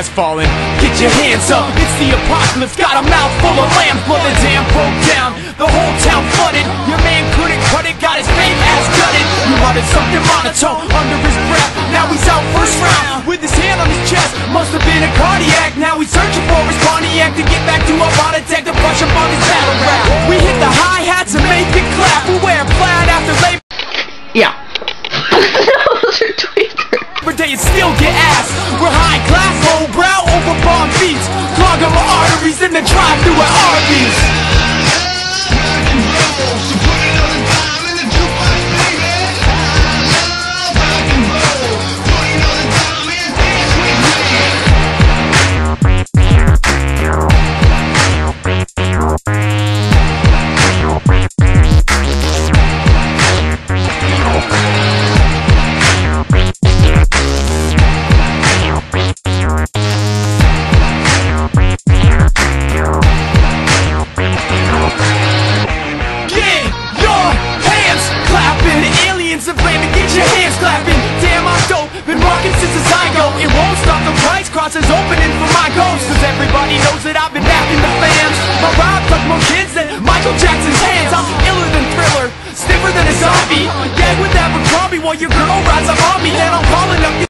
sky's falling. Get your hands up, it's the apocalypse. Got a mouth full of lambs, blood the dam broke down. The whole town flooded, your man couldn't cut it. Got his fake ass gutted. You muttered something monotone under his breath. Now he's out first round, with his hand on his chest. Must have been a cardiac, now he's searching for his Pontiac to get back to a bot attack to brush up on his battle rap. We hit the hi-hats and make it clap. We wear plaid after labor. Yeah. Those are tweeters. Every day and still get ass. We're high class, low brow, over bomb beats. Clog up our arteries in the drive-thru at Arby's.